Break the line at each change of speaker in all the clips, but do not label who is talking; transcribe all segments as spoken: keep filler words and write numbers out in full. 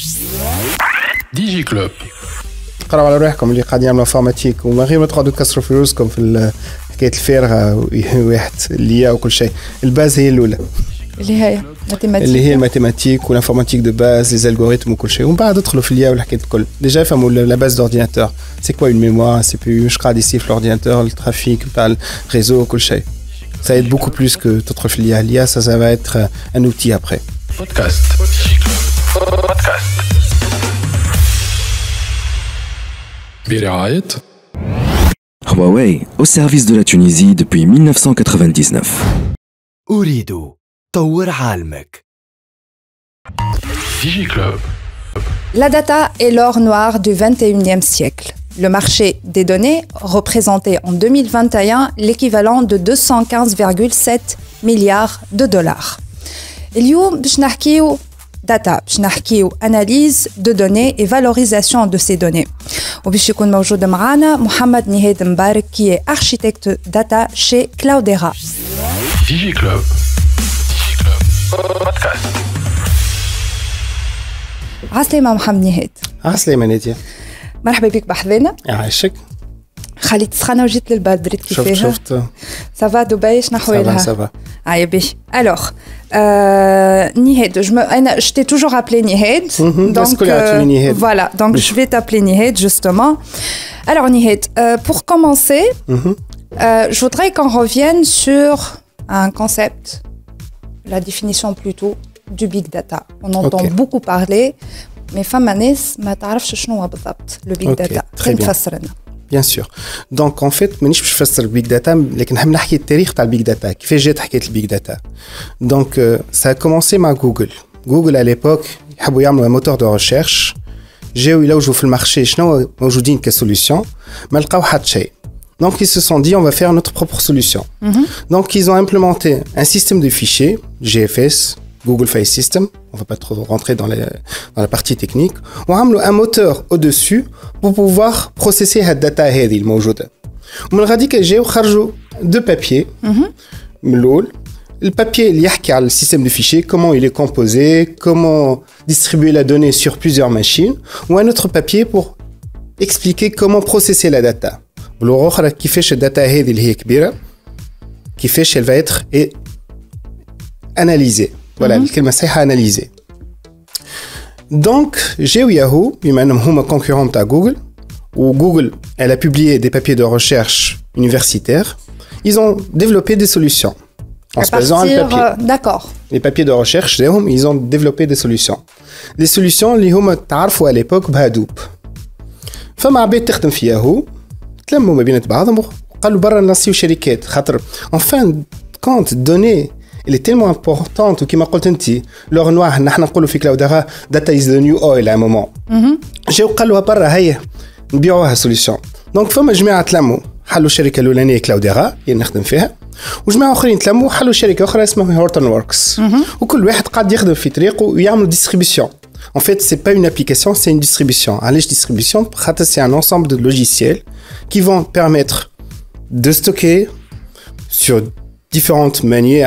ديجي كلوب.
قراو على روحكم اللي قاعدين يعملوا انفورماتيك وما غير ما تقعدوا تكسروا في رؤوسكم في حكايه الفارغه واحد اللي وكل شيء. الباز هي الاولى
اللي هي ماتيماتيك
اللي هي الماتيماتيك والانفورماتيك دو باز لي الغوريثم وكل شيء. ومن بعد ادخلوا في اليا والحكايه الكل. ديجا يفهموا لا باز دورديناتور سي كوا اون ميموار سي بي يو. مش قاعد يصير في الاورديناتور الترافيك تاع الريزو وكل شيء. Ça aide beaucoup plus que تدخل في اليا. اليا ça ça va être un outil après.
بودكاست بودكاست برعاية
Huawei, au service de la Tunisie depuis mille neuf cent quatre-vingt-dix-neuf.
أريد طور عالمك.
ديجي كلوب.
La data est l'or noir du vingt et unième siècle. Le marché des données représentait en deux mille vingt et un l'équivalent de deux cent quinze virgule sept milliards de dollars. اليوم باش نحكيو data, باش نحكيو analyse de données et valorisation de ces données. وباش يكون موجود معنا محمد نهاد مبارك qui est architecte data chez Cloudera.
ديجي كلوب. ديجي كلوب بودكاست.
عسلامة محمد نهاد.
عسلامة نادية.
مرحبا بك بحذانا.
يعيشك.
خليت سخانة وجيت للبال بريت كيفاها.
شفت شفت.
سافا دبي شنو حوالها؟
سافا سافا.
عايا باهي. Alors, euh, Nihed, je, me, je t'ai toujours appelé Nihed.
Mm-hmm, donc, euh, Nihed.
Voilà, donc je vais t'appeler Nihed justement. Alors Nihed, euh, pour commencer, mm-hmm. euh, je voudrais qu'on revienne sur un concept, la définition plutôt du big data. On entend okay. beaucoup parler, mais femme ناس ما تعرفش شنو هو بالضبط le big
okay.
data.
Très bien.
تفسرنا.
Bien sûr. Donc en fait, مانيش باش نفسر البيج داتا لكن نحب نحكي التاريخ تاع البيج داتا كيفاش جات حكايه البيج داتا. Donc ça a commencé مع جوجل. جوجل à l'époque يحبوا يعملوا un moteur de recherche. جاو يلوجوا في المارشي شنو موجودين كسوليوشن ما لقاو حتى شيء. Donc ils se sont dit on va faire notre propre solution. Mm-hmm. Donc ils ont implémenté un système de fichiers G F S, Google File System, on va pas trop rentrer dans, les, dans la partie technique. On a un moteur au-dessus pour pouvoir processer la data هذه الموجودة. ومن غادي كيجيو خرجوا deux papiers. من الأول البابيي اللي يحكي على السيستم دو فيشي comment il est composé, comment distribuer la donnée sur plusieurs machines, ou un autre papier pour expliquer comment processer la data. والأخرى أخرى كيفاش الداتا هذه اللي هي كبيرة كيفاش elle va être et analysée. Voilà, الكلمة صحيحة analysée. Donc, j'ai Yahoo, بما أنهم هما concurrents تاع Google, où Google, elle a publié des papiers de recherche universitaires. Ils ont développé des solutions. En se basant un papier.
Euh, d'accord.
Les papiers de recherche, ils ont développé des solutions. Les solutions, اللي هما تعرفوا à l'époque بهادوب. فما عباد تخدم في ياهو تلموا ما بين بعضهم وقالوا برا نصيو شركات خاطر en fin de compte données elle est tellement importante وكما قلت انت لور نوار نحن نقولوا في كلاوديرا داتا از ذا نيو اويل على مومون جاو قالوها برا هيا نبيعوها سوليوشن. دونك فما جماعه تلموا حلوا الشركه الاولانيه كلاوديرا اللي نخدم فيها وجماعه اخرين تلموا حلوا شركه اخرى اسمها هورتون وركس وكل واحد قاعد يخدم في طريقه ويعمل ديستريبيوشن. En fait, c'est pas une application, c'est une distribution. Allez, distribution, c'est un ensemble de logiciels qui vont permettre de stocker sur différentes manières,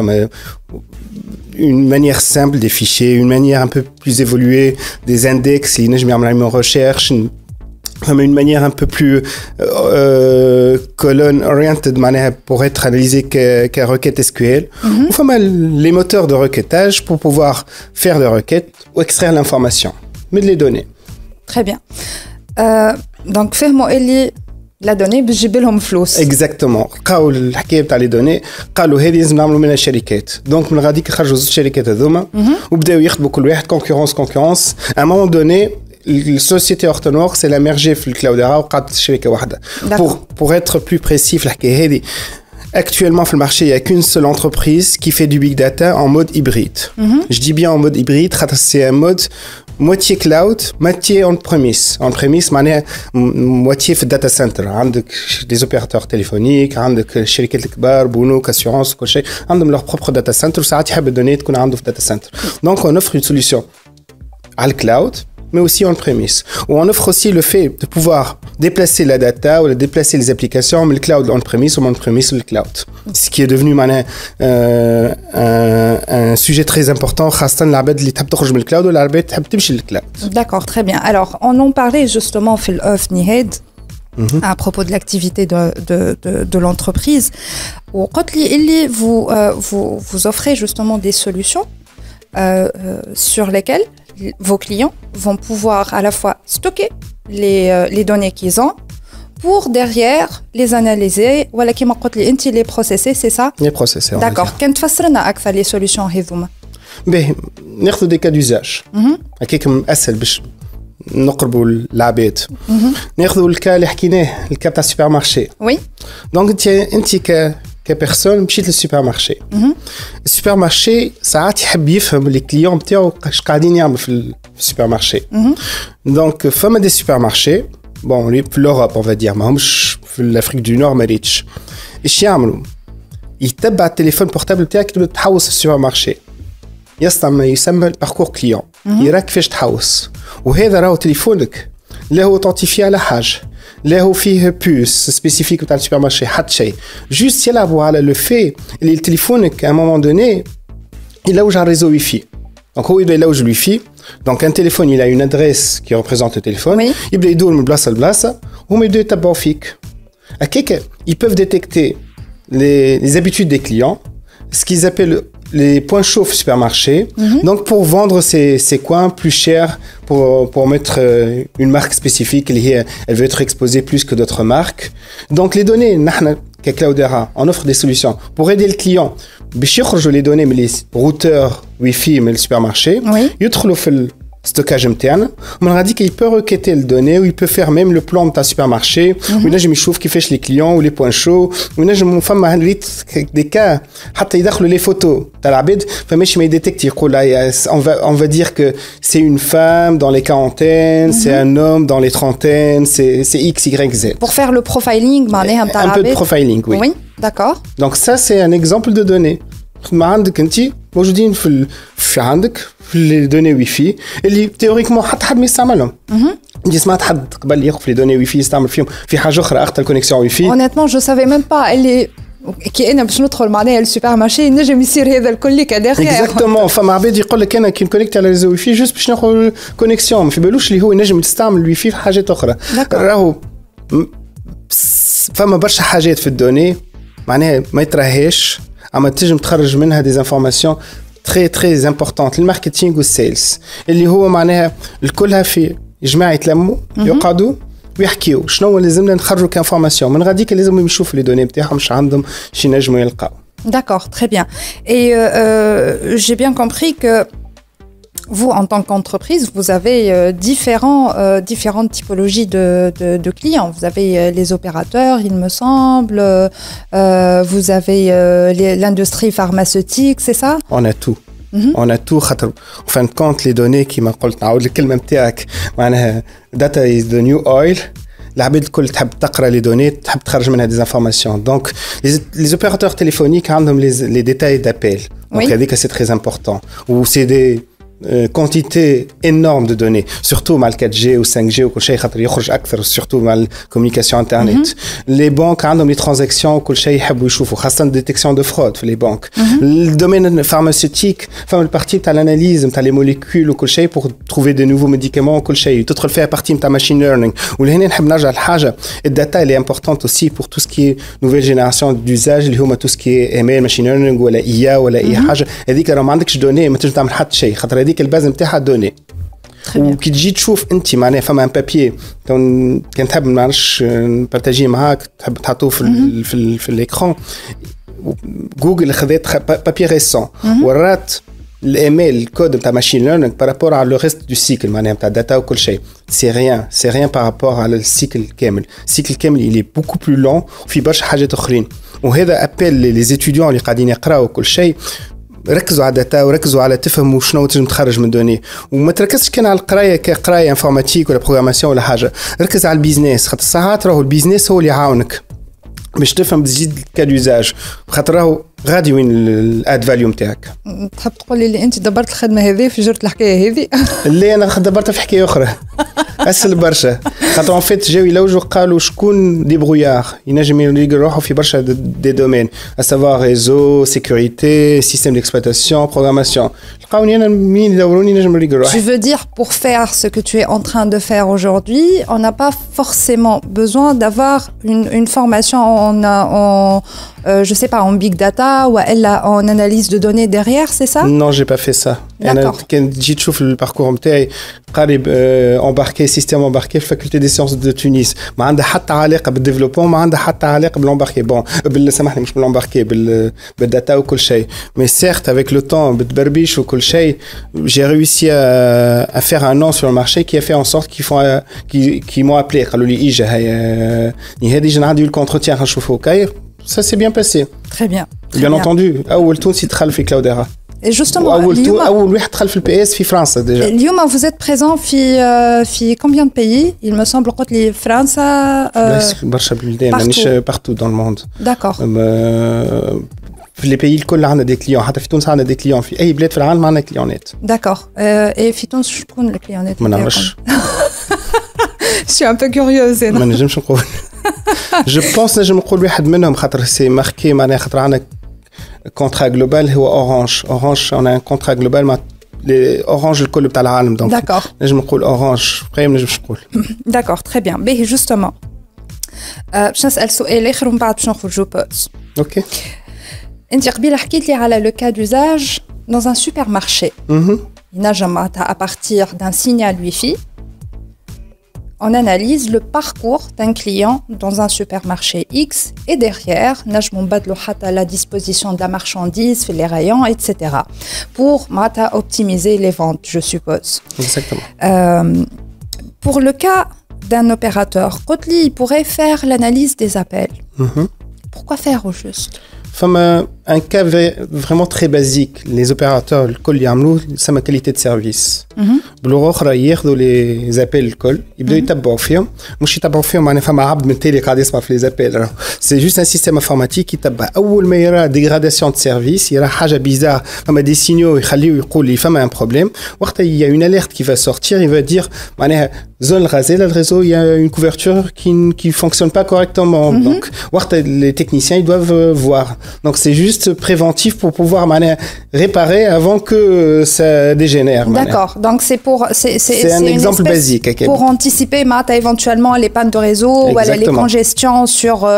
une manière simple des fichiers, une manière un peu plus évoluée des index, une recherche, une manière un peu plus euh, colonne oriented pour être analysé qu'à requête S Q L. Mm-hmm. Enfin, les moteurs de requêtage pour pouvoir faire des requêtes ou extraire l'information, mais de les donner.
Très bien. Euh, donc, fais-moi Eli. La donnée بتجيب لهم فلوس.
Exactement. قاو الحكايه تاع لي دوني قالوا هذه لازم نعملوا منها شركات. دونك من غاديك خرجوا زوج شركات هذوما وبداو يخدموا كل واحد كونكورونس كونكورونس. À un moment donné السوسيتي هورتونوركس elle a mergé في الكلاوديرا وقعدت شركه واحده. Pour pour être plus précis في الحكايه هذه actuellement في المارشي il y a qu'une seule entreprise qui fait du big data en mode hybride. Mm-hmm. Je dis bien en mode hybride خاطر c'est un mode moitié cloud, moitié on-premise. On-premise معناها moitié في الداتا سنتر. عندك des opérateurs téléphoniques, عندك الشركات الكبار, بنوك, assurance, كل شيء عندهم leur propre data center وساعات يحب الدوني تكون عنده في data center. Donc on offre une solution على الكلاود mais aussi on-premise. Où on offre aussi le fait de pouvoir déplacer la data ou déplacer les applications من cloud on-premise ou on-premise le cloud. Ce qui est devenu maintenant euh, un, un sujet très important خاصة العباد اللي تحب تخرج من الكلاود والعباد تحب تمشي للكلاود.
D'accord, très bien. Alors, on en parlait justement في الأوف نهاد à propos de l'activité de, de, de, de l'entreprise. وقلت لي اللي vous, euh, vous, vous offrez justement des solutions euh, euh, sur lesquelles vos clients vont pouvoir à la fois stocker les, euh, les données qu'ils ont pour derrière les analyser ولا كيما قلت لي انت les processer, c'est ça?
Les processer.
D'accord. كان تفسر لنا أكثر les solutions هذوما.
باهي ناخذ دي كا دوزاج. هكاك اسهل باش نقربوا العباد. ناخذوا الكا اللي حكيناه الكا تاع السوبر مارشي.
وي.
دونك انت انت ك كبيرسون مشيت للسوبر مارشي. السوبر مارشي ساعات يحب يفهم لي كليون نتاعو اش قاعدين يعملوا في السوبر مارشي. دونك فما دي سوبر مارشي بون في لوروب اون فادير ماهمش في الافريك دو نور ما ريتش. ايش يعملوا؟ يتبع التليفون بورتابل تاعك تبدا تحوس في السوبر مارشي. يصنع ما يسمى الباركور كليون. يراك كيفاش تحوس. وهذا راهو تليفونك لا هو اوثنتيفي على حاجه لا هو فيه بوس سبيسيفيك تاع السوبر مارشي حتى شيء جوست يلعبوا على لو في اللي تليفونك ا مومون دوني يلوج على الريزو واي فاي دونك هو يبدا يلوج الواي فاي دونك ان تليفون il a une adresse qui représente le téléphone oui. يبدا يدور من بلاصه لبلاصه وهم يبداو يتبعوا فيك هكاك ils peuvent détecter les, les habitudes des clients ce qu'ils appellent les points chauds supermarché, mm-hmm. donc pour vendre ces, ces coins plus chers, pour, pour mettre euh, une marque spécifique, elle, elle veut être exposée plus que d'autres marques. Donc les données, nous, Cloudera, on offre des solutions pour aider le client. Je les données, mais les routeurs Wi-Fi, mais le supermarché, ils trouvent le stockage interne. On a dit qu'il peut requêter les données, ou il peut faire même le plan de ta supermarché, ou là je me chauffe qui fait les clients ou les points chauds, ou là je me fais ma des cas, حتى يدخلوا les photos تاع العباد فماش ما يديتكت يقول on va on va dire que c'est une femme dans les quarantaines, c'est un homme dans les trentaines, c'est c'est x y z. Pour
faire le profiling معناها نتاع
العباد. Un peu de profiling, oui.
Oui, d'accord.
Donc ça c'est un exemple de données. ما عندك انت موجودين في في عندك في لي دوني واي فاي اللي تيوريكمون حتى حد ما يستعملهم. انت سمعت حد قبل يوقف لي دوني واي فاي يستعمل فيهم في حاجه اخرى اخت الكونيكسيون واي فاي؟
honnêtement je savais même pas اللي كي انا باش ندخل معناها السوبر مارشي نجم يصير هذا الكل كداخل.
اكزاكتومون فما عباد يقول لك انا كي نكونيكت على الريزو واي فاي جوست باش ناخذ كونيكسيون ما في بالوش اللي هو ينجم يستعمل الواي فاي في حاجات اخرى. راهو فما برشا حاجات في الدوني معناها ما يتراهيش اما تنجم تخرج منها دي انفورماسيون تري تري امبورطونت الماركتينغ والسيلز اللي هو معناها الكلها في جماعه يتلموا يقعدوا ويحكيوا شنو لازمنا نخرجوا كانفورماسيون من غاديك لازم يشوفوا لي دوني نتاعهم مش عندهم شي نجموا يلقاو.
D'accord, très bien. Et euh, euh, j'ai bien compris que vous, en tant qu'entreprise, vous avez euh, différents, euh, différentes typologies de, de, de clients. Vous avez euh, les opérateurs, il me semble. Euh, vous avez euh, les, l'industrie pharmaceutique, c'est ça?
On a tout. Mm-hmm. On a tout. En fin de compte, les données qui m'a قلت نعاود لك الكلمة نتاعك معناها data is the new oil. العباد الكل تحب تقرا لي دوني تحب تخرج منها دي انفورماسيون دونك لي اوبيراتور تليفونيك عندهم لي ديتاي دابيل دونك هذيك سي تري امبورطون و سي دي quantité énorme de données surtout مع quatre G ou cinq G وكل شيء خاطر يخرج اكثر surtout مع الكوميونيكاسيون انترنت لي بانك عندهم لي ترانزاكسيون وكل شيء يحبوا يشوفوا خاصه ديتيكسيون دو فرود في لي بانك الدومين الفارماسيوتيك فما البارتي تاع الاناليز نتاع لي موليكول وكل شيء pour trouver de nouveaux médicaments وكل شيء تدخل فيها بارتي نتاع ماشين ليرنينغ ولهنا نحب نرجع لحاجه الداتا اللي امبورطونت aussi pour tout ce qui est nouvelle génération d'usage اللي هما tout ce qui est ام ال ماشين ليرنينغ ولا اي ولا اي حاجه هذيك راه ما عندكش دوني ما تنجم تعمل حتى شيء خاطر هذيك الباز نتاعها دوني وكي تجي تشوف انت معناها فما ان بابي كان كان تحب ما نعرفش نبارطاجي معاك تحب تحطوه في ال في ال في الاكران جوجل خذت بابي ريسون ورات الايميل الكود نتاع ماشين ليرنينغ بارابور على لو ريست دو سيكل معناها نتاع الداتا وكل شيء سي ريان سي ريان بارابور على السيكل كامل السيكل كامل اللي بوكو بلو لون وفي برشا حاجات اخرين وهذا ابل لي زيتيديون اللي قاعدين يقراوا كل شيء ركزوا على الداتا وركزوا على تفهموا شنو تنجم تخرج من دوني وما تركزش كان على القرايه كقرايه انفورماتيك ولا بروغراماسيون ولا حاجه ركز على البيزنس خاطر ساعات راهو البيزنس هو اللي يعاونك باش تفهم تزيد كادوزاج خاطر راهو غادي وين الاد فاليو نتاعك.
تحب تقول لي اللي انت دبرت الخدمه هذه في جرت الحكايه هذه؟
لا انا دبرتها في حكايه اخرى اسهل برشا خاطر ان فيت جاو يلوجوا قالوا شكون ديبرويار ينجم يروحوا في برشا دي دومين à savoir réseau sécurité système d'exploitation programmation لقاوني انا مين يدوروني نجم نروح.
Tu veux dire pour faire ce que tu es en train de faire aujourd'hui on n'a pas forcément besoin d'avoir une une formation en en euh, je sais pas en big data ou en analyse de données derrière c'est ça?
Non, j'ai pas fait ça. انا كان جيت تشوف الباركور نتاعي قاري امباركي سيستيم امباركي في فاكولتي دي سيونس دو تونس ما عندها حتى علاقه بالديفلوبمون ما عندها حتى علاقه بالامباركي بون سامحني مش بالامباركي بالداتا وكل شيء مي سيرت افيك لو طون بالتبربيش وكل شيء j'ai réussi à, à faire un nom sur le marché qui a fait en sorte qu'ils font qui qui m'ont appelé قالوا لي اجا هي هذه جا نعديو الكونتروتيان نشوفوا كاير ça s'est bien passé.
Très bien. Très
bien, bien entendu اول تونسي دخل في كلاوديرا.
Et justement,
أول تو أول واحد دخل في البي اس في فرنسا déjà.
اليوم vous êtes présent في في combien de pays? Il me semble قلت لي فرنسا.
برشا بلدان مانيش partout dans le monde.
D'accord.
في لي بيي الكل عندنا دي كليون حتى في تونس عندنا دي كليون في أي بلاد في العالم عندنا كليونات.
D'accord. Et في تونس شكون الكليونات؟
ما نعرفش.
Je suis un peu curieuse.
ما نجمش نقول. Je pense نجم نقول واحد منهم خاطر سي ماركي معناها خاطر عندنا contrat global هو Orange. Orange on a un contrat global مع Orange الكل بتاع العالم donc.
D'accord.
نجم نقول Orange بقى ما نجمش نقول.
D'accord, très bien. باهي justement. باش نسأل سؤال آخر ومن بعد باش نخرجوا بوز.
OK.
أنت قبيله حكيت لي على le cas d'usage dans un supermarché.
Mhm.
ينجم معناتها à partir d'un signal Wi-Fi on analyse le parcours d'un client dans un supermarché X et derrière, نجمو نبدلو حتى la disposition de la marchandise في les rayons, et cetera. Pour معناتها optimiser les ventes, je suppose.
Exactement.
Euh, pour le cas d'un opérateur, Kotli, il pourrait faire l'analyse des appels.
Mm-hmm.
Pourquoi faire au juste?
Enfin, un cas vraiment très basique. Les opérateurs, le col yamlou, c'est ma qualité de service. بالأخرى ياخذوا les appels الكل يبدأوا يتبعوا فيهم مش يتبعوا فيهم معناها فما عبد من تالي قاعد يسمع في les appels. C'est juste un système informatique يتبع أول ما يرى dégradation de service يرى حاجة bizarre فما des signaux يخليه يقول لي فما un problème وقتها il y a une alerte qui va sortir il va dire معناها zone rasée le réseau il y a une couverture qui qui fonctionne pas correctement mm-hmm. donc وقتها les techniciens ils doivent voir donc c'est juste préventif pour pouvoir معناها réparer avant que ça dégénère.
D'accord. Donc c'est pour c'est c'est
c'est un exemple basique
pour anticiper معناتها éventuellement les pannes de réseau ou les congestions sur euh,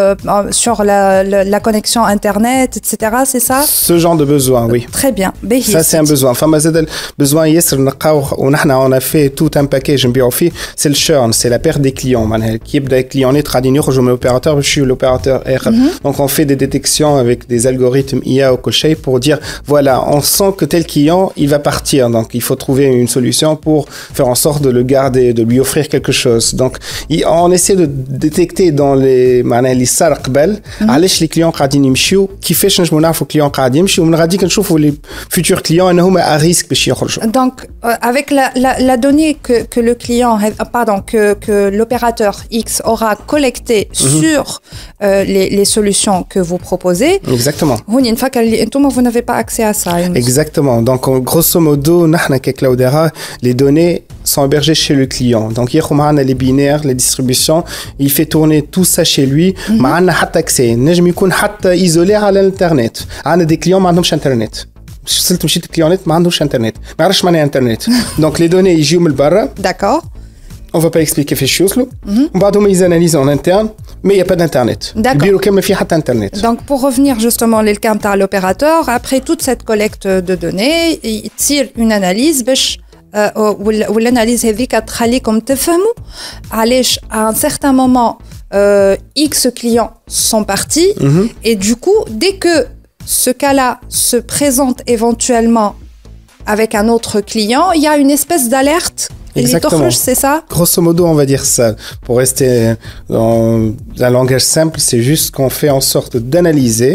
sur la, la la connexion internet et cetera c'est ça?
Ce genre de besoin oui.
Très bien.
Ça c'est un besoin. فما زاد besoin ياسر نلقاو ونحنا on a fait tout un package نبيعو فيه c'est le churn c'est la perte des clients معناها كي يبدا كليونات قاعدين يخرجوا من l'opérateur باش يجيو l'opérateur آخر. Donc on fait des détections avec des algorithmes I A ou كل شيء pour dire voilà on sent que tel client il va partir donc il faut trouver une solution pour faire en sorte de le garder, de lui offrir quelque chose. Donc, on essaie de détecter dans les معناها اللي صار قبل علاش les clients قاعدين يمشيو كيفاش نجمو نعرفوا client قاعد يمشي ومن غاديك نشوفوا les futurs clients انهم هما à risque باش يخرجوا.
Donc euh, avec la la la donnée que que le client euh, pardon que que l'opérateur X aura collecté mm-hmm. sur euh, les les solutions que vous proposez.
Exactement.
هوني نفكر اللي انتم vous n'avez pas accès à ça.
Exactement. Donc grosso modo نحنا كCloudera les données sont hébergées chez le client. Donc ياخذ les binaires, les distributions, il fait tourner tout ça chez lui. ما عندنا حتى accès. نجم يكون حتى isolé على الانترنت. عندنا des clients ما عندهمش انترنت. وصلت مشيت كليونات ما عندهمش انترنت. ما يعرفش معناها انترنت. Donc les données يجيو من برا.
D'accord.
On va pas expliquer في الشوصلو. ومن بعد هما ils analysent en interne. Mais il n'y a pas d'internet.
D'accord.
Internet.
Donc pour revenir justement les cas à l'opérateur, après toute cette collecte de données, il tire une analyse باش ou l'analyse هذيك تخليكم تفهموا علاش à un certain moment euh, X clients sont partis mm-hmm. et du coup dès que ce cas-là se présente éventuellement avec un autre client, il y a une espèce d'alerte.
Exactement.
C'est ça?
Grosso modo, on va dire ça. Pour rester dans un langage simple, c'est juste qu'on fait en sorte d'analyser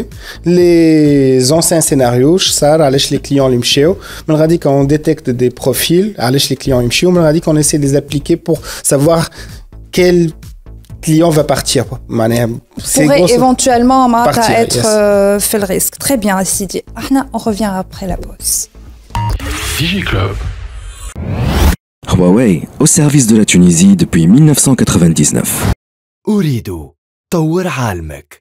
les anciens scénarios. Ça, علاش les clients يمشيو. من غادي qu'on détecte des profils. علاش les clients يمشيو. من غادي qu'on essaie de les appliquer pour savoir quel client va partir.
C'est pourrait éventuellement partir, être yes. euh, fait le risque. Très bien, Sidi. On revient après la pause.
DigiClub.
Huawei, au service de la Tunisie depuis mille neuf cent quatre-vingt-dix-neuf.
أريد طور عالمك.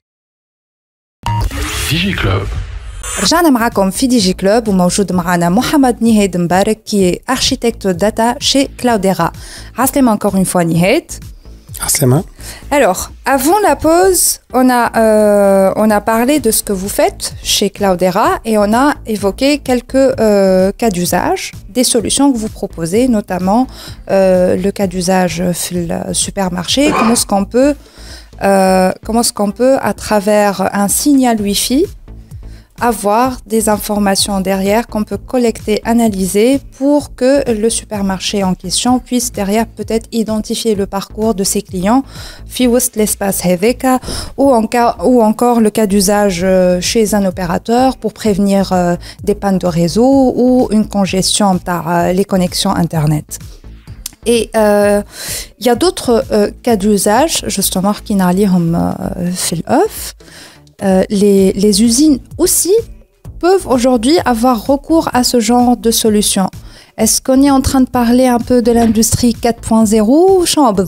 Digi Club.
رجعنا معاكم في دي جي كلوب وموجود معنا محمد نهاد مبارك qui est architecte data chez Cloudera. Rasselema encore une fois Nihad.
Rasselema.
Alors, avant la pause, on a, euh, on a parlé de ce que vous faites chez Cloudera et on a évoqué quelques euh, cas d'usage, des solutions que vous proposez, notamment euh, le cas d'usage dans le supermarché. Comment est-ce qu'on peut, euh, comment est-ce qu'on peut, à travers un signal Wi-Fi, avoir des informations derrière qu'on peut collecter, analyser pour que le supermarché en question puisse derrière peut-être identifier le parcours de ses clients, fi wust l'espace Heveka, ou, en cas, ou encore le cas d'usage chez un opérateur pour prévenir euh, des pannes de réseau ou une congestion par euh, les connexions Internet. Et il euh, y a d'autres euh, cas d'usage, justement, qui n'allihom euh, fil off. Euh, les, les usines aussi peuvent aujourd'hui avoir recours à ce genre de solutions. Est-ce qu'on est en train de parler un peu de l'industrie quatre point zéro ou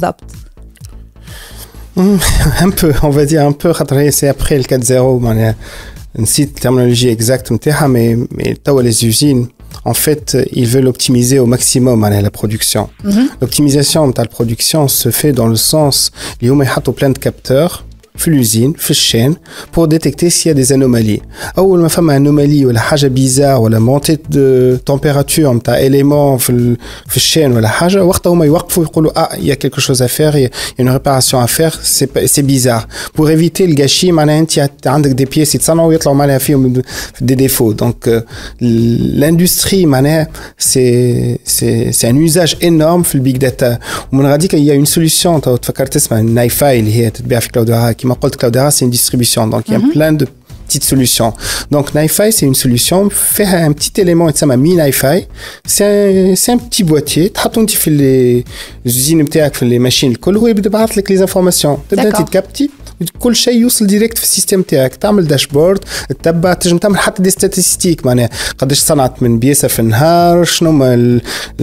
Un peu, on va dire un peu. C'est après le quatre point zéro. On cite la terminologie exacte, mais, mais les usines, en fait, ils veulent optimiser au maximum la production. Mm-hmm. L'optimisation de la production se fait dans le sens, ils mettent plein de capteurs في l'usine, في الchaîne, pour détecter s'il y a des anomalies. أول ما فما anomalie ولا حاجة bizarre ولا montée de température نتاع éléments في في الchaîne ولا حاجة وقتها هما يوقفوا يقولوا ah il y a quelque chose à faire, il y a une réparation à faire, c'est c'est bizarre. Pour éviter le gâchis, معناها أنت عندك des pièces يتصنعوا ويطلعوا معناها فيهم des défauts. Donc euh, l'industrie معناها c'est c'est c'est un usage énorme في البيج داتا. ومن غاديك il y a une solution تفكرت اسمها نايفاي اللي هي تتباع في كلاوديرا. Cloudera, c'est une distribution, donc il y a mm-hmm. plein de petites solutions. Donc Nify, c'est une solution, faire un petit élément, ça m'a mis Nify, c'est un, c'est un petit boîtier, tu fais les usines, les machines, tu les informations, tu captes. كل شيء يوصل ديريكت في السيستم تاعك تعمل داشبورد تتبع تنجم تعمل حتى دي ستاتستيك معناها قداش صنعت من بياسه في النهار شنو هما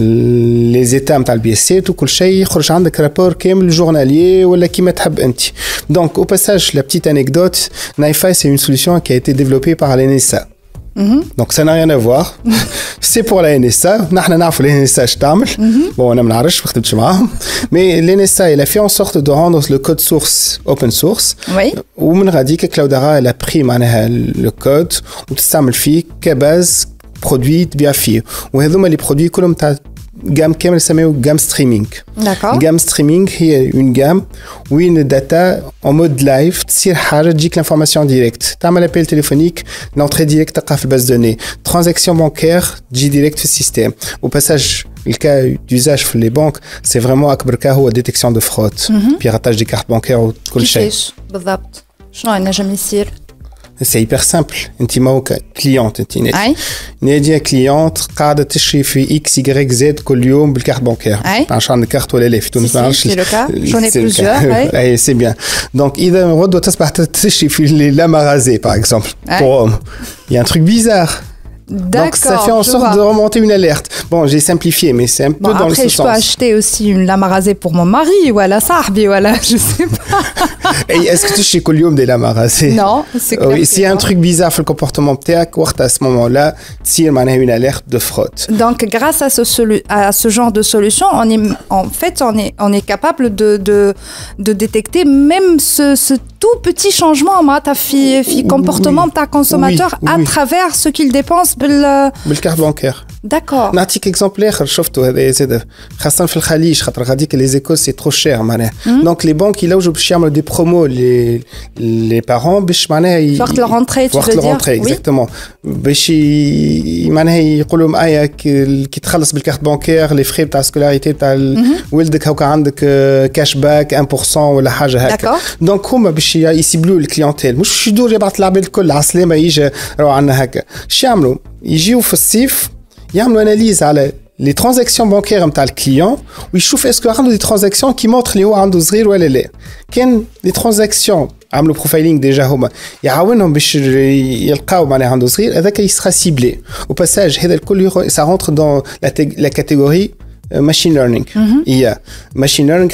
لي زيتا نتاع البياسات وكل شيء يخرج عندك رابور كامل جورناليي ولا كيما تحب انت. دونك او باساج لا بتيت انيكدوت نايفاي سي اون سوليوشن qui a été développée par l'N S A. Mm-hmm. Donc ça n'a rien à voir. C'est pour la N S A. نحن نعرفوا ال N S A اش تعمل. Bon انا ما نعرفش ما خدمتش معاهم. Mais l'N S A il a fait en sorte de rendre le code source open source.
Oui.
ومن غاديك Cloudera elle a pris معناها le code وتستعمل فيه كباز برودوي تبيع فيه. وهذوما لي برودوي كلهم تاع gamme كامل يسميوه gamme streaming.
D'accord.
gamme streaming هي une gamme وين الداتا en mode live تصير حاجة تجيك l'information directe. تعمل appel téléphonique l'entrée directe تلقاها في الباز دوني. transaction bancaire تجي direct في السيستم. au passage le cas d'usage في les banques c'est vraiment أكبر cas هو détection de fraude. Mm-hmm. piratage des cartes bancaires وكل شيء.
كيفاش بالضبط؟ شنو ينجم يصير؟
C'est hyper simple. انت موك كليونت انت نادي نادي كليونت قاعده تشري في اكس واي زد كل يوم بالكارت بانكير عشان عندك كارت ولا لا في تونس ما نعرفش
j'en ai plusieurs.
اي سي بيان دونك اذا غدوه تصبح تشري في لا ماغازي باغ اكزومبل بور il y a un truc bizarre. Donc ça fait en sorte de remonter une alerte. Bon, j'ai simplifié, mais c'est un peu
bon,
dans
après,
le sens.
Après, je peux acheter aussi une lamarazé pour mon mari, ou à la sahbi, voilà, je sais pas.
Et est-ce que tu sais que l'homme des lamarazé?
Non, c'est clair.
Oui, s'il y a un truc bizarre dans le comportement de à ce moment-là, s'il y a une alerte de fraude.
Donc, grâce à ce, à ce genre de solution, on est, en fait, on est, on est capable de, de, de détecter même ce, ce tout petit changement dans le comportement de ta consommateur oui, oui. à travers ce qu'il dépense. بال
بالكارت بانكير.
داكور.
نعطيك اكزومبل اخر شفتوا هذا زاد خاصه في الخليج خاطر غاديك لي زيكول سي ترو شير معناها. دونك لي بانك يلوجوا باش يعملوا دي برومو لي لي بارون باش معناها
وقت الرونتري تو
وقت الرونتري اكزاكتومون باش معناها يقولوا لهم ايا كي تخلص بالكارت بانكير لي فري تاع سكولاريتي تاع ولدك هاكا عندك كاش باك واحد بالمية ولا حاجه هكا. دونك هما باش يسيبلوا الكليونتيل مش باش يدور يبعث العباد الكل على السلامه يجي راهو عندنا هكا. اش يعملوا؟ يجيو في الصيف يعملوا اناليز على les transactions bancaires نتاع الكليون ويشوف اسكو عنده دي ترانزاكسيون كي مونطر اللي هو عنده صغير ولا لا. كان دي ترانزاكسيون عملوا بروفايلينغ ديجا هما يعاونهم باش يلقاو معناها عنده صغير هذاك يسرا سيبلي. au passage هذا الكل ça rentre dans la, la catégorie machine learning. Mm-hmm. I A. Machine learning,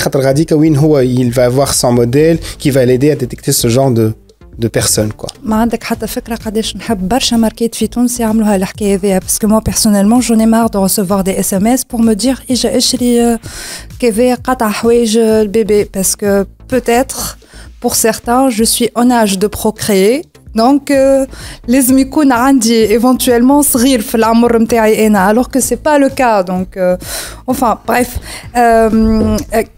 il va avoir son modèle qui va l'aider à détecter ce genre de, de personnes. Quoi.
ما عندك حتى فكرة قداش نحب برشا ماركات في تونس يعملوها الحكاية هذيا parce que moi personnellement j'en ai marre de recevoir des S M S pour me dire إجا اشري كذا قطع حوايج البيبي parce que peut-être pour certains je suis en âge de procréer donc euh, لازم يكون عندي éventuellement صغير في العمر متاعي أنا alors que c'est pas le cas donc euh, enfin bref euh,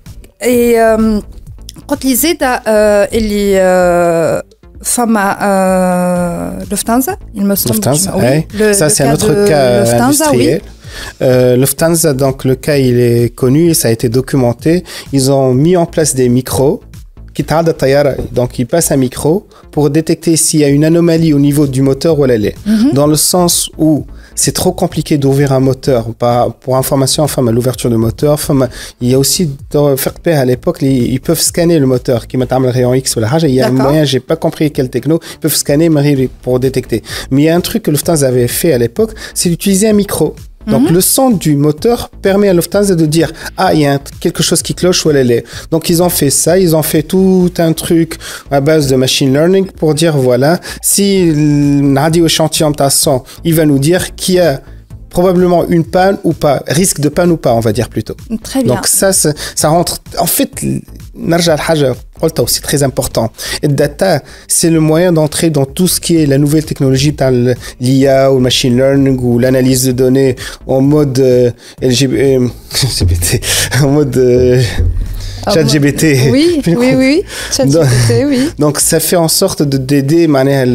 et euh, قلت لي زيدا euh, اللي euh, Fama euh, Lufthansa, il me semble.
Lufthansa,
oui.
oui.
Le,
ça
le
c'est un autre
de
cas
Lufthansa,
industriel. Oui. Euh, Lufthansa, donc le cas il est connu et ça a été documenté. Ils ont mis en place des micros qui t'aident à tailler. Donc ils passent un micro pour détecter s'il y a une anomalie au niveau du moteur ou elle est. Mm-hmm. Dans le sens où c'est trop compliqué d'ouvrir un moteur. Pour information, enfin, à l'ouverture du moteur, enfin, il y a aussi, à l'époque, ils peuvent scanner le moteur qui met un rayon X ou la rage. Il y a un moyen, j'ai pas compris quel techno, ils peuvent scanner pour détecter. Mais il y a un truc que Lufthansa avait fait à l'époque, c'est d'utiliser un micro. Donc, mm-hmm. le son du moteur permet à Lufthansa de dire « Ah, il y a un, quelque chose qui cloche où elle est. » Donc, ils ont fait ça. Ils ont fait tout un truc à base de machine learning pour dire « Voilà, si Nadi au chantier en son, il va nous dire qu'il y a probablement une panne ou pas, risque de panne ou pas, on va dire plutôt. »
Très bien.
Donc, ça, ça, ça rentre... En fait, Narja al-Haja, c'est très important. Et data, c'est le moyen d'entrer dans tout ce qui est la nouvelle technologie, l'I A ou le machine learning ou l'analyse de données en mode euh, L G B T, en mode euh, chat G B T.
Oui, oui, oui, chat G B T, oui.
Donc, ça fait en sorte de d'aider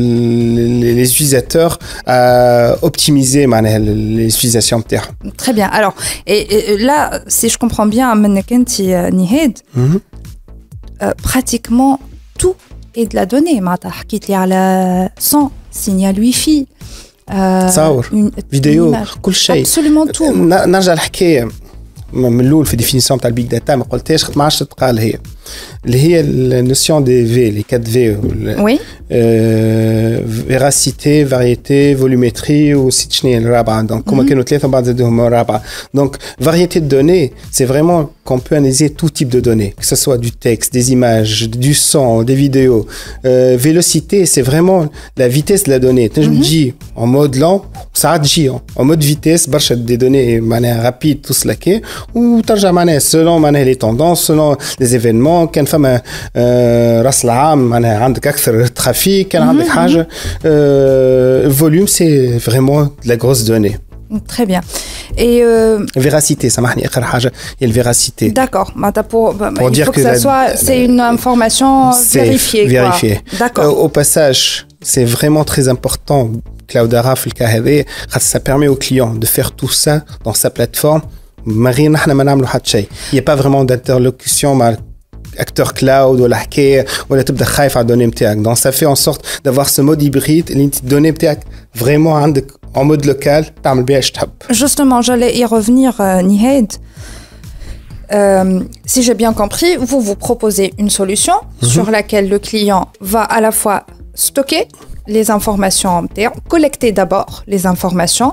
les, les utilisateurs à optimiser les utilisations de terre.
Très bien. Alors, et, et là, si je comprends bien, Menekenti Nihed, mm-hmm. Euh, pratiquement tout est de la donnée. معناتها حكيت لي على son, signal Wi-Fi,
صور, فيديو, كل شيء.
Absolument tout.
نرجع الحكاية من الأول في الديفينيسيون تاع البيج داتا ما قلتهاش خاطر ما عادش تقال هي اللي هي النوسيون دي في لي quatre V.
Oui.
فيراسيتي, فاريتي, فولومتري وسيت شنو هي الرابعة. دونك هما كانوا ثلاثة بعد زادوهم الرابعة. دونك variété de données, c'est vraiment qu'on peut analyser tout type de données, que ce soit du texte, des images, du son, des vidéos. Euh, vélocité, c'est vraiment la vitesse de la donnée. Je me dis en mode lent, ça a dit en mode vitesse, برشا des données manière rapide, tout cela qui est, ou ترجع معناها selon معناها les tendances, selon les événements. كان فما راس العام معناها عندك أكثر ترافيك، كان عندك حاجة. Volume, c'est vraiment de la grosse donnée.
Très bien. Et euh...
véracité, ça marche. Il y a le véracité.
D'accord. Pour, bah,
pour
il
dire
faut que,
que
ça
la,
soit, c'est une information vérifiée.
Vérifiée.
D'accord.
Euh, au passage, c'est vraiment très important. Cloudera, ça permet au client de faire tout ça dans sa plateforme. Il n'y a pas vraiment d'interlocution. Acteur cloud ولا حكايه ولا تبدا خايف على الدوني نتاعك. Donc ça fait en sorte d'avoir ce mode hybride اللي انت الدوني نتاعك vraiment عندك en mode local تعمل بها اش تحب.
Justement, j'allais y revenir, euh, Nihed. Euh, si j'ai bien compris, vous vous proposez une solution mm-hmm. sur laquelle le client va à la fois stocker les informations, collecter d'abord les informations,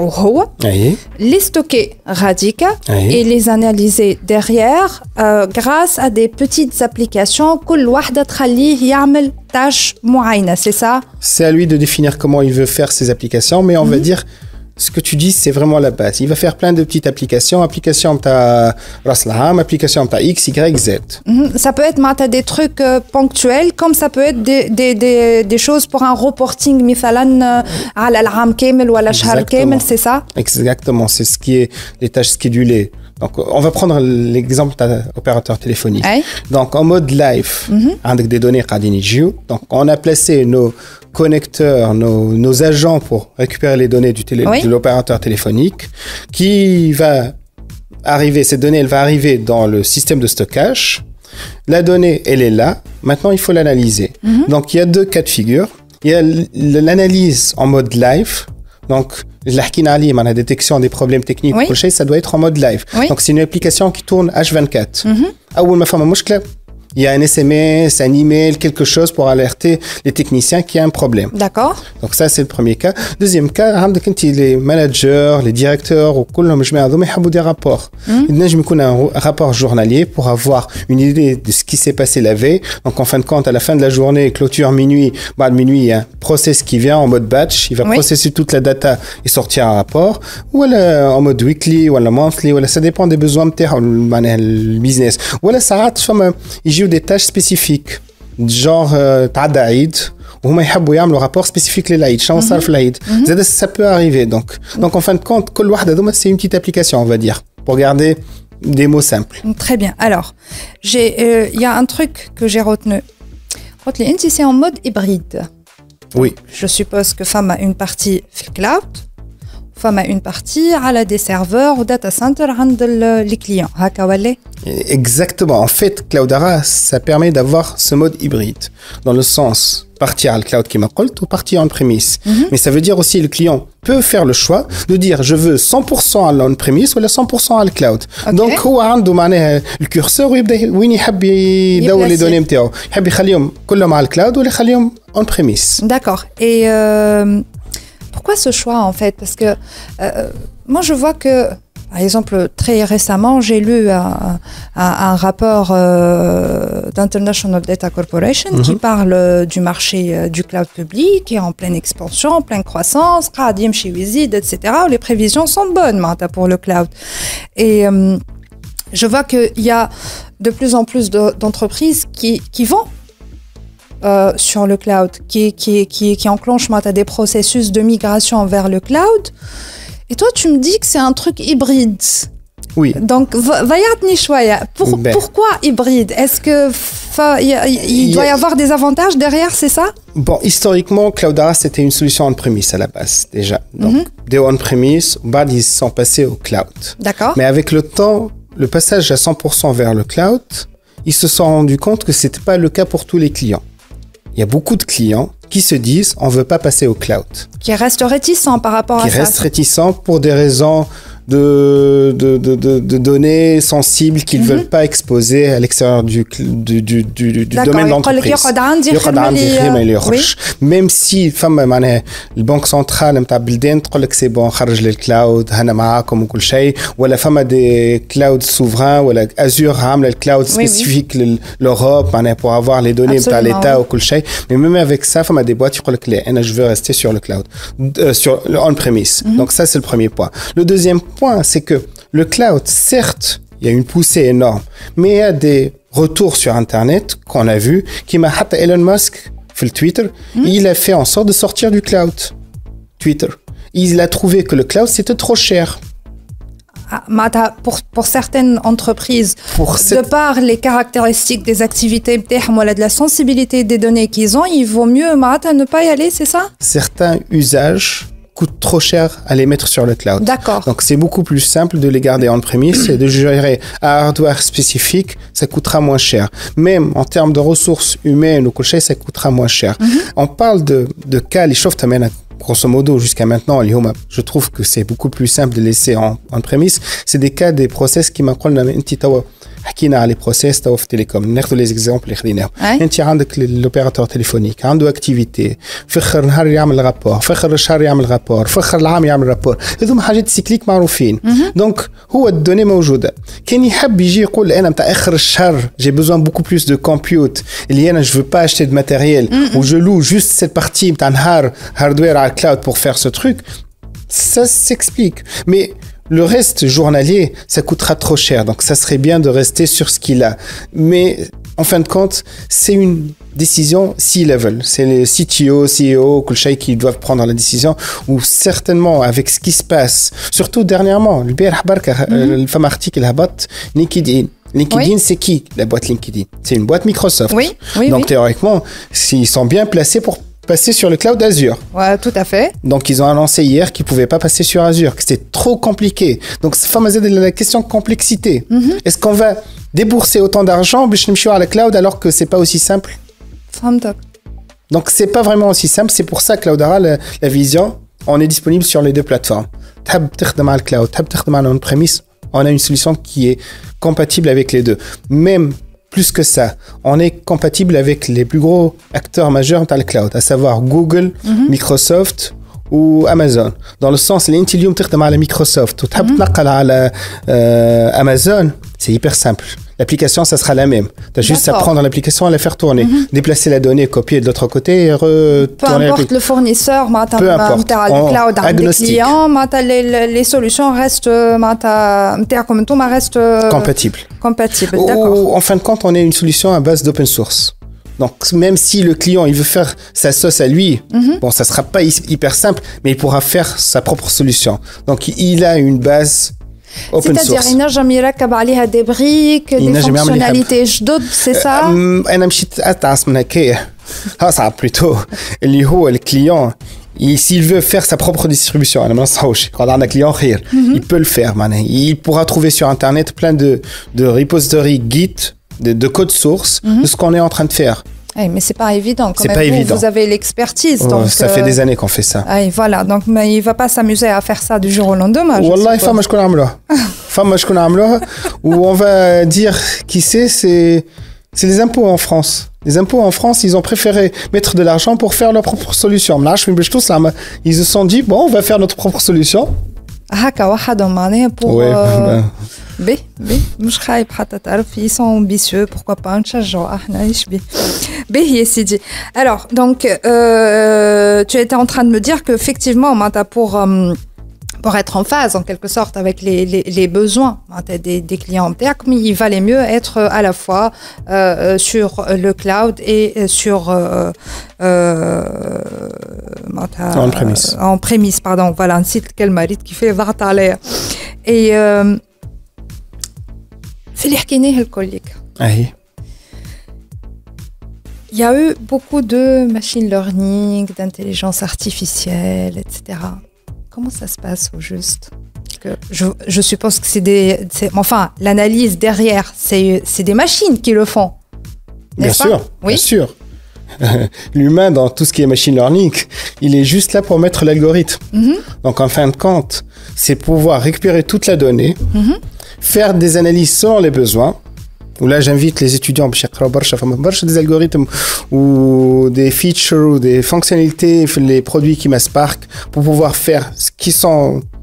les stocker radica et les analyser derrière euh, grâce à des petites applications. كل واحدة تخليه يعمل tâche معينة, c'est ça?
C'est à lui de définir comment il veut faire ses applications, mais on mm-hmm. va dire ce que tu dis, c'est vraiment la base. Il va faire plein de petites applications, application ta Raslaham, application ta X, Y, Z.
Mm-hmm. Ça peut être des trucs euh, ponctuels, comme ça peut être des, des, des, des choses pour un reporting, مثلا على العام كامل ولا شهر كامل, c'est ça?
Exactement, c'est ce qui est les tâches schedulées. Donc, on va prendre l'exemple d'un opérateur téléphonique. Aye. Donc, en mode live, mm-hmm. avec des données qadini. Donc, on a placé nos connecteurs, nos, nos agents pour récupérer les données du télé, oui. de l'opérateur téléphonique, qui va arriver, cette donnée, elle va arriver dans le système de stockage. La donnée, elle est là. Maintenant, il faut l'analyser. Mm-hmm. Donc, il y a deux cas de figure. Il y a l'analyse en mode live. Donc, la détection des problèmes techniques, oui. ça doit être en mode live. Oui. Donc, c'est une application qui tourne H vingt-quatre. Mm-hmm. il y a un S M S, un email, quelque chose pour alerter les techniciens qu'il y a un problème.
D'accord.
Donc ça, c'est le premier cas. Deuxième cas, les managers, les directeurs, ou des rapports. Il y a un rapport journalier pour avoir une idée de ce qui s'est passé la veille. Donc en fin de compte, à la fin de la journée, clôture minuit, bah, minuit, il y a un process qui vient en mode batch. Il va oui. processer toute la data et sortir un rapport. Ou alors, en mode weekly, ou alors monthly, ou alors, ça dépend des besoins de business. Ou alors, ça rate, il y a des tâches spécifiques. Genre, t'as Aïd, ou ils veulent faire le rapport spécifique les l'Aïd, chance sarf l'Aïd. Ça peut arriver. Donc, donc, en fin de compte, c'est une petite application, on va dire, pour garder des mots simples.
Très bien. Alors, il euh, y a un truc que j'ai retenu. C'est en mode hybride.
Oui.
Je suppose que femme a une partie cloud, femme a une partie à la des serveurs ou data center les clients.
Exactement. En fait, Cloudera, ça permet d'avoir ce mode hybride, dans le sens partir à le cloud qui m'a dit ou partir on-premise. Mm-hmm. Mais ça veut dire aussi le client peut faire le choix de dire je veux cent pour cent à l'on-premise ou cent pour cent à le cloud. Okay. Donc, هو عنده معناها الكورسور ويبدا وين يحب يدور les données نتاعو. يحب يخليهم كلهم على الكلاود ولا يخليهم on-premise.
D'accord. Et euh, pourquoi ce choix en fait? Parce que euh, moi je vois que par exemple, très récemment, j'ai lu un, un, un rapport euh, d'International Data Corporation mm-hmm. qui parle du marché euh, du cloud public qui est en pleine expansion, en pleine croissance, Qadim chez Wizid, et cetera. Où les prévisions sont bonnes pour le cloud. Et euh, je vois qu'il y a de plus en plus de, d'entreprises qui, qui vont euh, sur le cloud, qui, qui, qui, qui enclenchent des processus de migration vers le cloud. Et toi, tu me dis que c'est un truc hybride.
Oui.
Donc, vayatni shwaya. Pour, ben. Pourquoi hybride? Est-ce que il doit y avoir des avantages derrière, c'est ça?
Bon, historiquement, Cloudera, c'était une solution on-premise à la base, déjà. Donc, mm-hmm. des on-premise, bah, ils sont passés au cloud.
D'accord.
Mais avec le temps, le passage à cent pour cent vers le cloud, ils se sont rendus compte que c'était pas le cas pour tous les clients. Il y a beaucoup de clients qui se disent on veut pas passer au cloud.
Qui restent réticents par rapport
qui
à ça.
Qui restent réticents pour des raisons de, de, de, de, de données sensibles qu'ils ne mm-hmm. veulent pas exposer à l'extérieur du, du, du, du, du domaine d'entreprise. Oui. Même si, la banque centrale, c'est bon, le cloud, comme tout chose, ou la femme a des clouds souverains, ou la Azure a le cloud spécifique oui, oui. l'Europe pour avoir les données de l'État ou tout chose. Mais même avec ça, femme a des boîtes qui disent je veux rester sur le cloud, euh, sur le on-premise. Mm-hmm. Donc ça, c'est le premier point. Le deuxième point, c'est que le cloud, certes, il y a une poussée énorme, mais il y a des retours sur Internet qu'on a vu, qui m'a hâte Elon Musk, sur le Twitter, mmh. il a fait en sorte de sortir du cloud. Twitter. Il a trouvé que le cloud, c'était trop cher.
Ah, pour, pour certaines entreprises, pour cette... de par les caractéristiques des activités, de la sensibilité des données qu'ils ont, il vaut mieux ne pas y aller, c'est ça?
Certains usages coûte trop cher à les mettre sur le cloud.
D'accord.
Donc, c'est beaucoup plus simple de les garder en premise et de gérer un hardware spécifique, ça coûtera moins cher. Même en termes de ressources humaines ou coché, ça coûtera moins cher. Mm-hmm. On parle de, de cas, les chauffes t'amènent grosso modo, jusqu'à maintenant, je trouve que c'est beaucoup plus simple de laisser en, en premise. C'est des cas des process qui m'appellent un petit tawa. حكينا على بروسيس تو في تيليكوم ناخذ لي زيكزامبل اللي خديناهم انت عندك الاوبيراتور تليفونيك عنده اكتيفيتي فخر نهار يعمل رابور فخر الشهر يعمل رابور فخر العام يعمل رابور هذوما حاجات سيكليك معروفين دونك هو الدوني موجوده كان يحب يجي يقول انا نتاع اخر الشهر جي بوزوان بوكو بلوس دو كومبيوت اللي انا جو با اشتي دو ماتيريال و جو لو جوست سيت بارتي نتاع نهار هاردوير على الكلاود بور فير سو تروك ça s'explique mais le reste journalier, ça coûtera trop cher. Donc, ça serait bien de rester sur ce qu'il a. Mais, en fin de compte, c'est une décision C-level. C'est les C T O, C E O, Kulshay qui doivent prendre la décision. Ou certainement, avec ce qui se passe, surtout dernièrement, le B R H Barka, le fameux article, la boîte LinkedIn. LinkedIn, oui. C'est qui, la boîte LinkedIn? C'est une boîte Microsoft.
Oui, oui,
Donc,
oui.
théoriquement, s'ils sont bien placés pour passer sur le cloud Azure.
Ouais, tout à fait.
Donc, ils ont annoncé hier qu'ils ne pouvaient pas passer sur Azure, que c'était trop compliqué. Donc, c'est la question de complexité. Mm-hmm. Est-ce qu'on va débourser autant d'argent pour aller à la cloud alors que ce n'est pas aussi simple? Donc, ce n'est pas vraiment aussi simple. C'est pour ça que Cloudera, la, la vision, on est disponible sur les deux plateformes. Le cloud, on a une solution qui est compatible avec les deux. Même plus que ça, on est compatible avec les plus gros acteurs majeurs dans le cloud, à savoir Google, mm-hmm. Microsoft ou Amazon. Dans le sens, l'Inti اليوم تخدم على Microsoft وتحب تنقل على euh, Amazon, c'est hyper simple. L'application, ça sera la même. Tu as juste à prendre l'application et la faire tourner. Mm-hmm. Déplacer la donnée, copier de l'autre côté et retourner.
Peu importe le fournisseur,
peu importe.
Le cloud, des clients, les, les solutions restent, restent
compatibles.
Compatibles,
d'accord. Ou, en fin de compte, on est une solution à base d'open source. Donc, même si le client il veut faire sa sauce à lui, mm-hmm. bon, ça sera pas hyper simple, mais il pourra faire sa propre solution. Donc, il a une base open source.
C'est-à-dire, il n'a jamais يركب عليها des briques, des fonctionnalités جدد, c'est ça?
أنا مشيت أتعس من هكايا. أصعب plutôt. اللي هو الكليون s'il veut faire sa propre distribution, أنا ما نصحوش. quand on a un client خير, il peut le faire. معناها. Il pourra trouver sur internet plein de de repositories Git, de, de code source mm-hmm. de ce qu'on est en train de faire.
Hey, mais c'est pas évident. Quand
c'est
même,
pas
vous,
évident.
Vous avez l'expertise.
Oh,
donc,
ça
euh...
fait des années qu'on fait ça.
Hey, voilà. Donc, mais il va pas s'amuser à faire ça du jour au lendemain.
والله فما شكون عملوها. فما شكون عملوها. Où on va dire qui c'est, c'est c'est les impôts en France. Les impôts en France, ils ont préféré mettre de l'argent pour faire leur propre solution. Ils se sont dit bon, on va faire notre propre solution.
هكا وحدهم معناها pour بي بي مش خايب حتى تعرف ils sont ambitieux, pourquoi pas نشجعوا احنا ايش بيه بيه يا سيدي. Alors donc euh, tu étais en train de me dire que effectivement pour um, pour être en phase en quelque sorte avec les les, les besoins des des clients, mais il valait mieux être à la fois euh, sur le cloud et sur euh, euh,
en prémisse.
En prémisse, pardon. Voilà un site quel mérite qui fait vingt à l'air. Et في اللي حكيناه الكل.
اهي.
Il y a eu beaucoup de machine learning, d'intelligence artificielle, et cetera. Comment ça se passe au juste? Que je, je suppose que c'est des... C'est, enfin, l'analyse derrière, c'est, c'est des machines qui le font.
Bien sûr,
oui?
Bien sûr. L'humain, dans tout ce qui est machine learning, il est juste là pour mettre l'algorithme. Mm-hmm. Donc, en fin de compte, c'est pouvoir récupérer toute la donnée, mm-hmm. faire des analyses selon les besoins. Où là, j'invite les étudiants des algorithmes ou des features ou des fonctionnalités, les produits qui m'a Spark, pour pouvoir faire ce qui sont,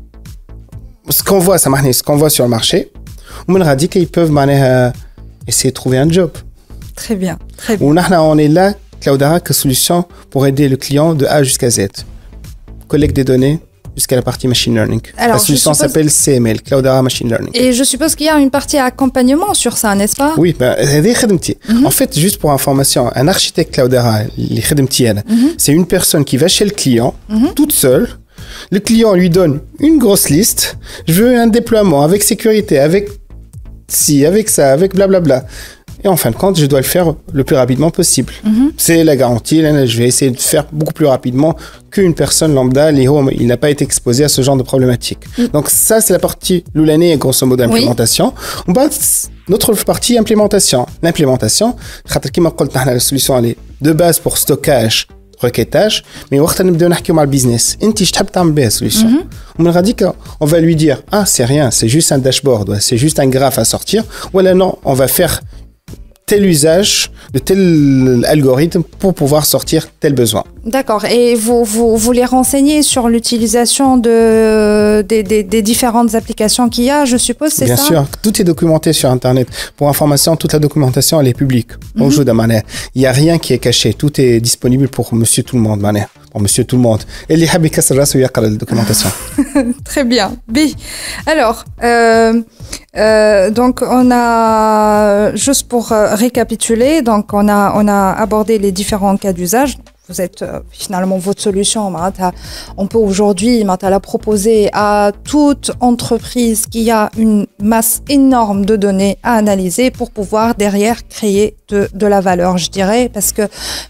ce qu'on voit, ça ce qu'on voit sur le marché. Ou ils peuvent essayer de trouver un job.
Très bien, très bien.
Ou on est là, Cloudera, que solution pour aider le client de A jusqu'à Z. Collecte des données jusqu'à la partie machine learning.
Alors,
la solution suppose... s'appelle C M L, Cloudera Machine Learning.
Et je suppose qu'il y a une partie accompagnement sur ça, n'est-ce pas?
Oui, ben, mm-hmm. en fait, juste pour information, un architecte Cloudera, mm-hmm. c'est une personne qui va chez le client, mm-hmm. toute seule. Le client lui donne une grosse liste. Je veux un déploiement avec sécurité, avec ci, avec ça, avec blablabla. Et en fin de compte, je dois le faire le plus rapidement possible. Mm-hmm. C'est la garantie. Là, je vais essayer de faire beaucoup plus rapidement qu'une personne lambda. Il n'a pas été exposé à ce genre de problématique. Mm-hmm. Donc ça, c'est la partie l'année grosso modo d'implémentation. Oui. Bah, notre partie implémentation. L'implémentation, la solution elle est de base pour stockage, requêtage, mais on va نبداو نحكيو مع البيزنس. انت اش تحب تعمل بها solution. On va dire on va lui dire ah c'est rien, c'est juste un dashboard, c'est juste un graphe à sortir. Ou là non, on va faire tel usage de tel algorithme pour pouvoir sortir tel besoin.
D'accord. Et vous, vous, vous les renseignez sur l'utilisation de, des, des, des différentes applications qu'il y a, je suppose, c'est
Bien
ça?
Bien sûr. Tout est documenté sur Internet. Pour information, toute la documentation, elle est publique. Mm-hmm. Il n'y a rien qui est caché. Tout est disponible pour monsieur tout le monde. Pour monsieur tout le monde. Et les habikas rasu yaqra la documentation.
Très bien. Bi. Alors, euh, euh, donc on a, juste pour récapituler, donc on a, on a abordé les différents cas d'usage. Vous êtes euh, finalement votre solution. On peut aujourd'hui la proposer à toute entreprise qui a une masse énorme de données à analyser pour pouvoir derrière créer de, de la valeur, je dirais, parce que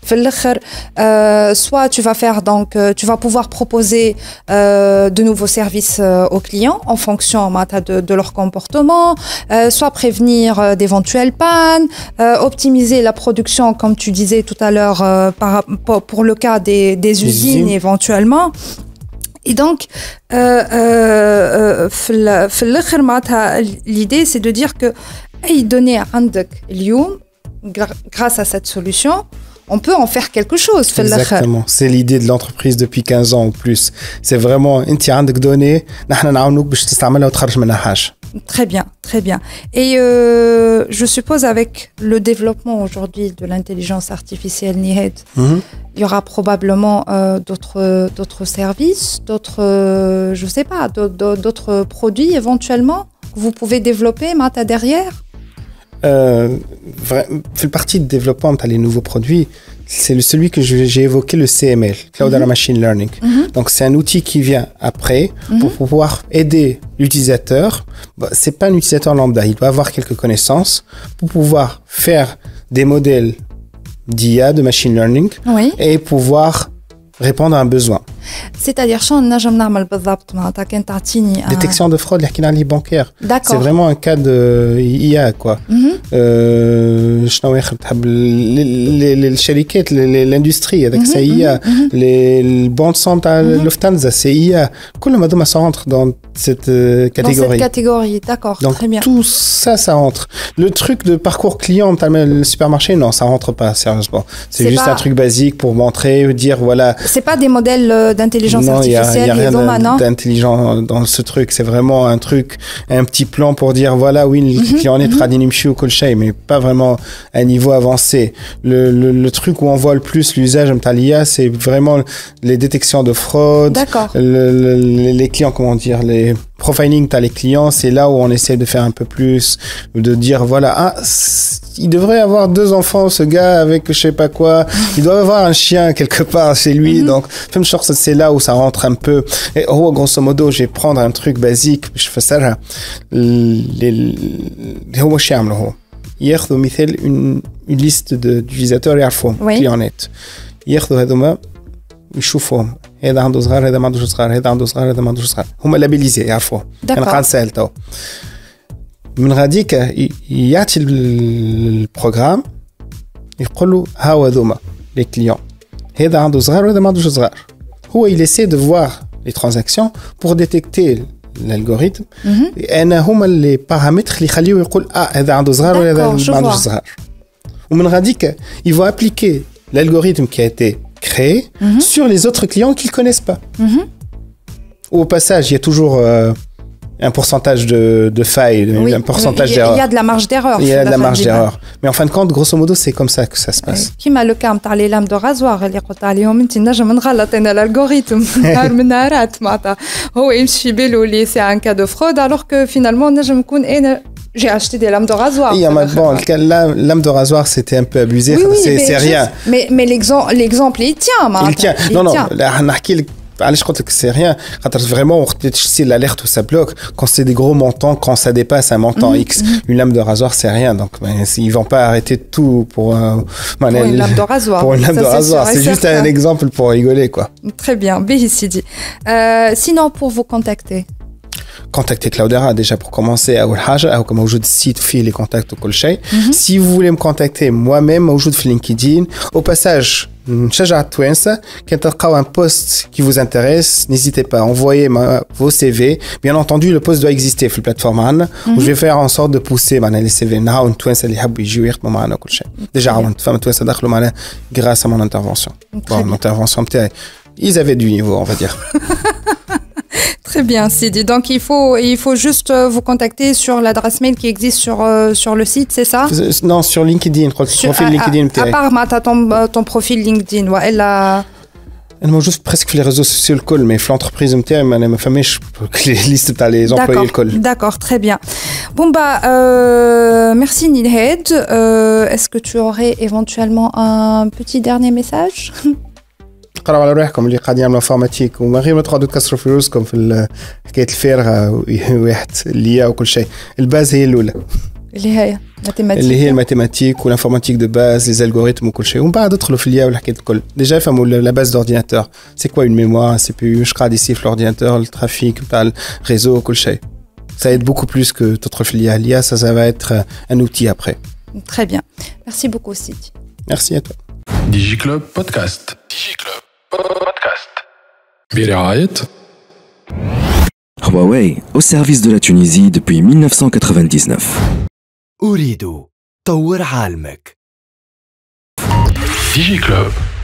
euh, soit tu vas faire donc tu vas pouvoir proposer euh, de nouveaux services euh, aux clients en fonction de, de leur comportement, euh, soit prévenir euh, d'éventuelles pannes, euh, optimiser la production comme tu disais tout à l'heure euh, par rapport pour le cas des, des usines éventuellement. Et donc, euh, euh, l'idée, c'est de dire que أي données عندك اليوم gra- grâce à cette solution, on peut en faire quelque chose.
Exactement. C'est l'idée de l'entreprise depuis quinze ans ou plus. C'est vraiment, انت عندك données, نحن نعاونوك باش تستعملها وتخرج منها حاجة.
Très bien, très bien. Et euh, je suppose avec le développement aujourd'hui de l'intelligence artificielle, Nihed,
Mhm.
il y aura probablement euh, d'autres, d'autres services, d'autres, euh, je sais pas, d'autres, d'autres produits éventuellement que vous pouvez développer Mata derrière.
Euh, vra- fait partie de développement dans les nouveaux produits. C'est le- celui que je- j'ai évoqué, le C M L, Cloud Data Machine Learning. Donc, c'est un outil qui vient après pour pouvoir aider l'utilisateur. Bah, c'est pas un utilisateur lambda, il doit avoir quelques connaissances pour pouvoir faire des modèles d'I A, de machine learning,
Oui.
et pouvoir répondre à un besoin.
C'est-à-dire شنو نجم نعمل بالضبط معناتها كان تعطيني un-
Détection de fraude, les bancaire.
D'accord.
C'est vraiment un cas de I A, quoi. Euh, شنو آخر تحب ال- ال- الشركات ال- ال- l'industrie avec c'est I A, les les bandes sont à Lufthansa, c'est I A. كل ما ça rentre dans cette euh,
dans cette
catégorie.
catégorie, d'accord,
Donc
très bien.
tout ça, ça rentre. Le truc de parcours client, t'as le supermarché, non, ça rentre pas, sérieusement. C'est
C'est
juste
pas-
un truc basique pour montrer, dire voilà.
C'est pas des modèles euh, d'intelligence
Non, il y a, il y
artificielle,
a
les
rien
dons
d'in-
maintenant.
d'intelligent dans ce truc. C'est vraiment un truc, un petit plan pour dire voilà, oui, le client est tradinimchi ou kolchay, mais pas vraiment à un niveau avancé. Le, le, le truc où on voit le plus l'usage de l'I A, c'est vraiment les détections de fraude.
D'accord.
Le- le- les clients, comment dire, les profiling, t'as les clients, c'est là où on essaie de faire un peu plus, de dire voilà, ah, c- il devrait avoir deux enfants, ce gars, avec je sais pas quoi. Il doit avoir un chien quelque part chez lui. Donc, même chose, c'est là où ça rentre un peu. Et oh, grosso modo, je vais prendre un truc basique, je fais ça. هو شو يعملوا هو ياخذوا مثال une une liste de d'utilisateurs يعرفوهم
Oui.
clients net ياخذوا هذوما يشوفوهم هذا عنده صغار هذا ما عندوش صغار هذا عنده صغار هذا ما عندوش صغار هما لابيليزي يعرفوه
D'accord.
انا قاعد سهل تو من غاديك ي- يعطي ال- البروغرام يقول له هاو هذوما لي كليون هذا عنده صغار وهذا ما عندوش صغار هو il essaie de voir les transactions pour détecter l'algorithme انا هما les paramètres اللي يخليه يقول اه هذا عنده صغار وهذا
D'accord, je
ما عندوش
vois.
صغار ومن غاديك ils vont appliquer l'algorithme qui a été créé sur les autres clients qu'ils ne connaissent pas. Au passage, il y a toujours euh, un pourcentage de, de failles,
Oui,
un pourcentage
il y a-
d'erreurs.
Il y a de la marge d'erreur.
Il y a de la marge
fin
d'erreur. Mais en fin de compte, grosso modo, c'est comme ça que ça se passe.
كيما لو كان تاع لي لام دو غازوار اللي قلت عليهم انت نجم نغلط انا الالغوريثم نهار من نهارات معناتها هو يمشي في بالو لي سي ان كا دو فرود الوغ كو فينالمون نجم نكون انا جي اشتي دي لام دو غازوار.
Il y a bon, le cas- la lame de rasoir, c'était un peu abusé.
Oui, oui,
c'est
mais
c'est
je-
rien.
Mais, mais l'exemple, l'exemple, il tient,
Il
معناتها.
tient. Non, non, là, نحكي لك علاش قلت لك c'est rien. خاطر vraiment on retient l'alerte où ça bloque quand c'est des gros montants, quand ça dépasse un montant X. Une lame de rasoir, c'est rien. Donc ben, ils vont pas arrêter tout pour euh,
Pour une lame de rasoir.
Pour une lame
Ça,
de
c'est
rasoir,
sûr et
c'est juste
certain.
un exemple pour rigoler quoi.
Très bien, Béhi Sidi. Euh, sinon, pour vous contacter,
Contactez Cloudera déjà pour commencer à Haja, comme au jeu de site, fil les contacts au colchay. Si vous voulez me contacter moi-même au jeu de LinkedIn, au passage, Chaja Twensa, quand tu as un post qui vous intéresse, n'hésitez pas à envoyer ma, vos C V. Bien entendu, le post doit exister sur la plateforme Anne, où je vais faire en sorte de pousser les C V. Now, Twensa li habu yjiu ykhdmu معنا كل شيء. Déjà, on femme Twensa دخلوا معنا grâce à mon intervention. Bon, mon intervention, ils avaient du niveau, on va dire.
très bien, Sidi. Donc, il faut, il faut juste euh, vous contacter sur l'adresse mail qui existe sur, euh, sur le site, c'est ça?
Non, sur LinkedIn, je crois que le
Sur-
profil
à-
LinkedIn.
À, à part Mata, ton, euh, ton profil LinkedIn, ouais, elle a...
Elle m'a juste presque fait les réseaux sociaux le col, mais l'entreprise me tient, ma famille, je les listes t'as les employés le col.
D'accord, très bien. Bon bah, euh, merci Nilhed. Euh, Est-ce que tu aurais éventuellement un petit dernier message?
قرأوا على روحكم اللي قاعدين يعملوا انفورماتيك وما غير ما تقعدوا تكسروا في رؤوسكم في حكايه الفارغه واحد اللي وكل شيء. الباز هي الاولى
اللي هي mathématiques.
اللي هي الماتيماتيك والانفورماتيك دو باز لي الغوريثم وكل شيء ومن بعد ادخلوا في اليا والحكايه الكل. ديجا فهموا لا باز دورديناتور سي كوا اون ميموار ان سي بي يو اش قاعد يصير في الاورديناتور الترافيك تاع الريزو وكل شيء. Ça aide beaucoup plus que d'autres filiales. L'I A, ça, ça va être un outil après.
Très bien. Merci beaucoup, Sidi.
Merci à toi.
DigiClub Podcast. DigiClub Podcast. برعاية
Huawei, au service de la Tunisie depuis mille neuf cent quatre-vingt-dix-neuf.
أريد طور عالمك.
DigiClub.